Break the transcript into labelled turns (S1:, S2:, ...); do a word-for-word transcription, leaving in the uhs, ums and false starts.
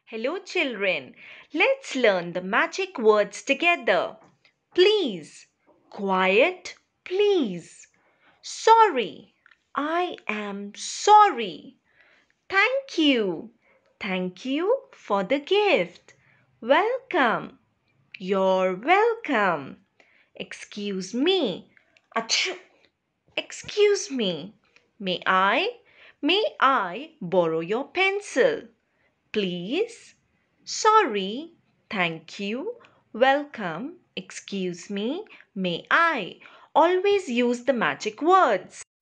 S1: Hello, children. Let's learn the magic words together. Please. Quiet, please. Sorry. I am sorry. Thank you. Thank you for the gift. Welcome. You're welcome. Excuse me. Achoo. Excuse me. May I? May I borrow your pencil? Please. Sorry. Thank you. Welcome. Excuse me. May I? Always use the magic words.